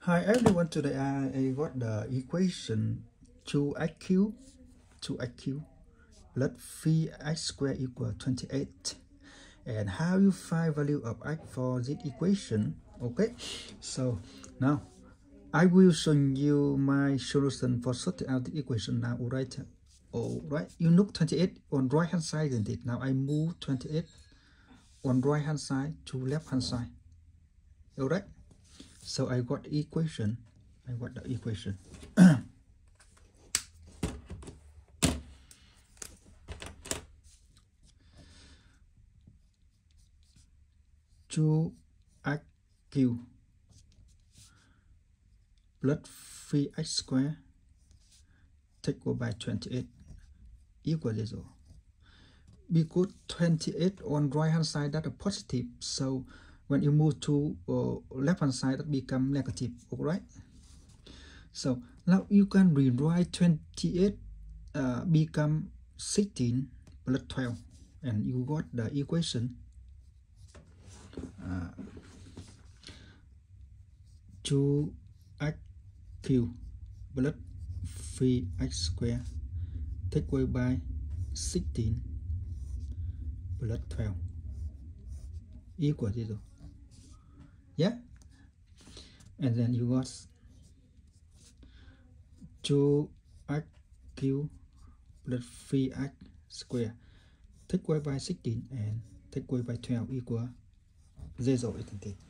Hi everyone, today I got the equation 2x plus 3x squared equal 28. And how you find value of x for this equation? Okay, so now I will show you my solution for sorting out the equation now. Alright, you look 28 on right hand side, isn't it? Now I move 28 on right hand side to left hand side. Alright, so I got the equation. 2x cubed plus 3x squared take over by 28 equal to 0. Because 28 on right hand side that is positive, so when you move to left hand side that become negative. Alright, so now you can rewrite 28 become 16 plus 12, and you got the equation 2x cubed plus 3x squared take away by 16 plus 12 equal to 0. Yeah, and then you got 2x cubed plus 3x squared take away by 16 and take away by 12 equal 0, isn't it?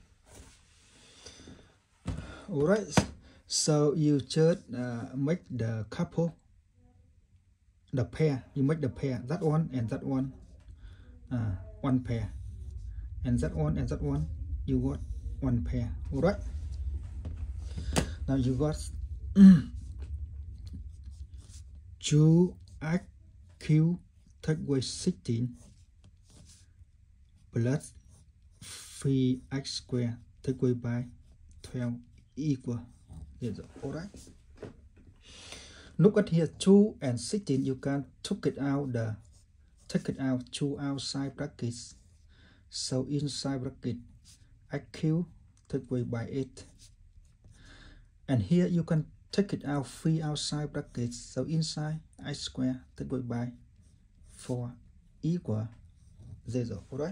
Alright, so you just make the couple, the pair. You make the pair, that one and that one, one pair, and that one and that one, you got one pair. Alright, now you got 2x cubed take away 16 plus 3x squared take away by 12 equal 0. Alright, look at here, 2 and 16, you can take it out to outside brackets. So inside bracket x cubed take away by 8, and here you can take it out 3 outside brackets. So inside x squared take away by 4 equal 0. Alright,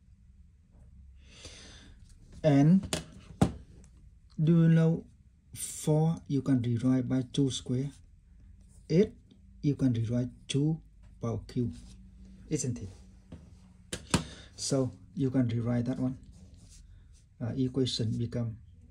and do you know 4 you can rewrite by 2 square, 8 you can rewrite 2 power cube, isn't it? So you can rewrite that one. Equation become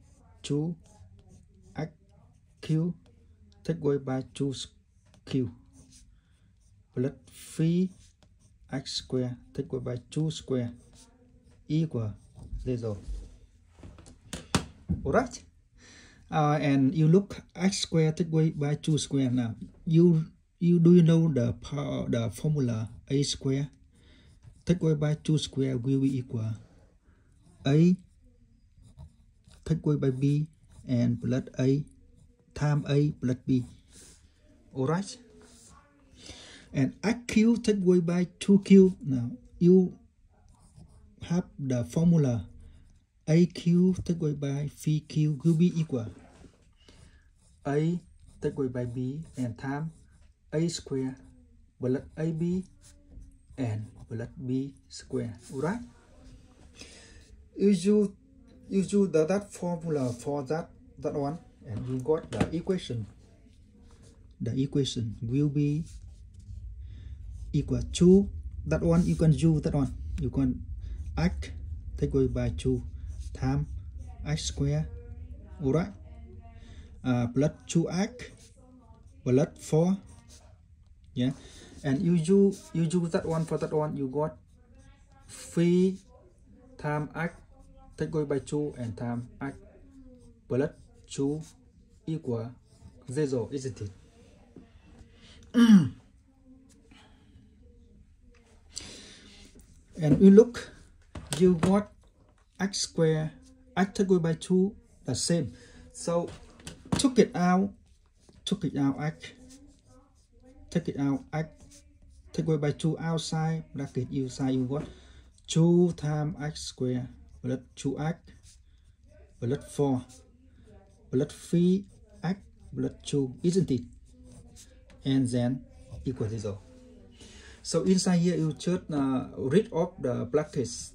2x cubed take away by 2 cubed plus 3x squared take away by 2 square equal 0. Alright, and you look x squared take away by 2 square. Now you know the formula a square take away by 2 square will be equal a take away by b and plus a times a plus b. Alright, and x cubed take away by 2 cubed. Now you have the formula a cubed take away by 3 cubed will be equal a take away by b and times a square plus ab and plus b square. Alright, you use that formula for that one, and you got the equation. The equation will be equal to that one. You can use that one. You can x take away by 2 times x square. Alright, plus 2x plus 4. Yeah, and you use that one for that one. You got 3 times x take away by 2 and times x plus 2 equal 0, isn't it? And you look, you got x squared, x take away by 2, the same. So took it out x, take it out x, take away by 2 outside bracket, inside you got 2 times x squared plus 2x plus 4 plus 3x plus 2, isn't it? And then equal 0. So inside here you just rid of the brackets.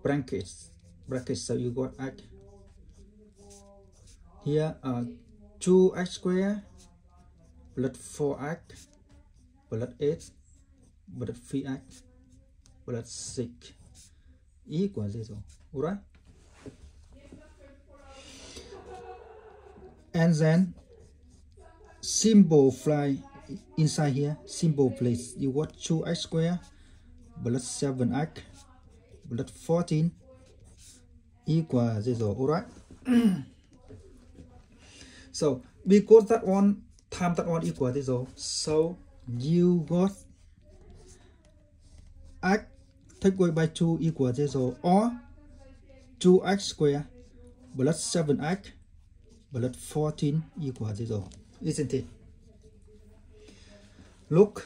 So you got x here 2x squared plus 4x plus 8 plus 3x plus 6 equal 0. Alright? And then simplify inside here, simple place. You got 2x squared plus 7x plus 14 equal 0. Alright? So because that one times that one equal 0, so you got x take away by 2 equal 0, or 2x squared plus 7x plus 14 equal 0, isn't it? Look,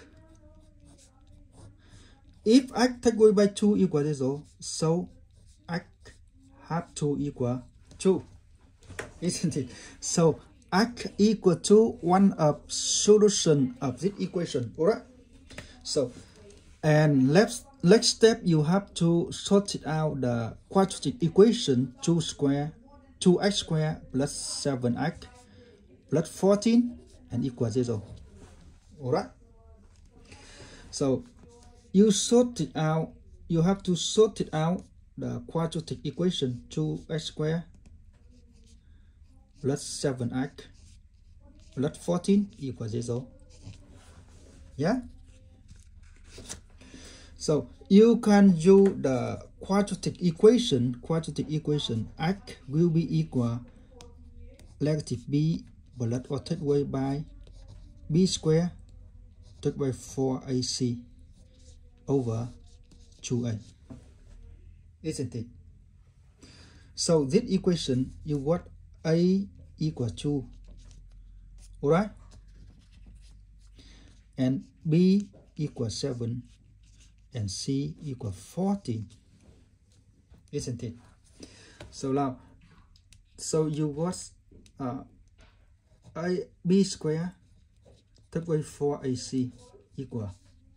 if x take away by 2 equal 0, so x have to equal 2, isn't it? So x equal to one of solution of this equation. Alright? So, and next step you have to sort it out the quadratic equation 2x squared plus 7x plus 14 and equal 0. Alright? So you sort it out, you have to sort it out the quadratic equation 2x squared plus 7x plus 14 equals 0. Yeah? So you can use the quadratic equation x will be equal negative b plus or take away by b squared take by 4ac over 2a, isn't it? So this equation you got a equal 2, alright, and b equal 7 and c equal 14, isn't it? So now, so you got a b square take away 4ac equal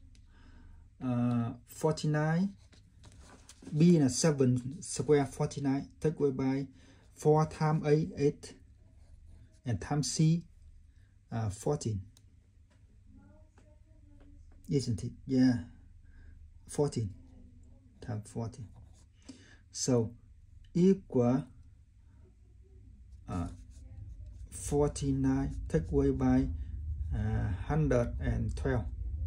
49, b là 7 square 49 take away by 4 times a 8 and times c 14, isn't it? Yeah, 14 times 14, so equal 49 take away by 112.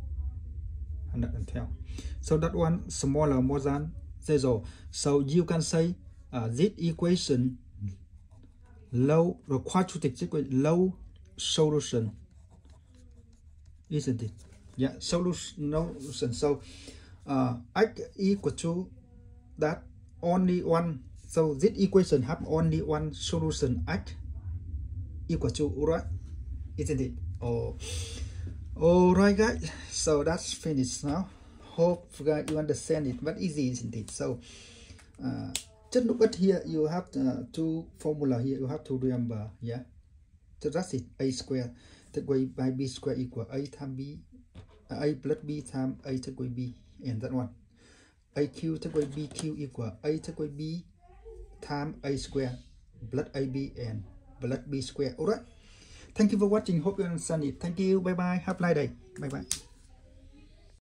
So that one smaller more than 0. So you can say this equation low, the quadratic equation low solution, isn't it? Yeah, solution. So x equal to that only one. So this equation have only one solution, x equal to, right? Isn't it? Oh, alright guys, so that's finished now. Hope guys you understand it, but easy, isn't it? So just look at here, you have two formula here, you have to remember. Yeah, so that's it. A squared take away by b squared equal a times b, a plus b times a take away b, and that one a q take away b q equal a take away b times a squared plus ab and plus b squared. Alright, thank you for watching, hope you understand it. Thank you, bye bye, have a nice day, bye bye.